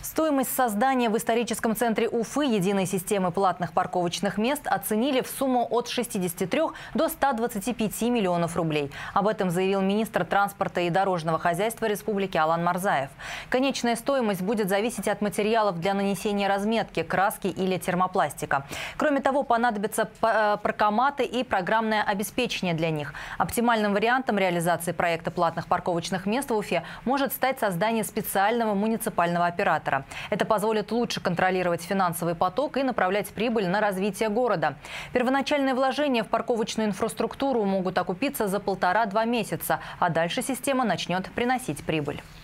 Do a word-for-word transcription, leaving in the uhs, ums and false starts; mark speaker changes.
Speaker 1: Стоимость создания в историческом центре Уфы единой системы платных парковочных мест оценили в сумму от шестидесяти трёх до ста двадцати пяти миллионов рублей. Об этом заявил министр транспорта и дорожного хозяйства республики Алан Марзаев. Конечная стоимость будет зависеть от материалов для нанесения разметки, краски или термопластика. Кроме того, понадобятся паркоматы и программное обеспечение для них. Оптимальным вариантом реализации проекта платных парковочных мест в Уфе может стать создание специального муниципального оператора. Это позволит лучше контролировать финансовый поток и направлять прибыль на развитие города. Первоначальные вложения в парковочную инфраструктуру могут окупиться за полтора-два месяца, а дальше система начнет приносить прибыль.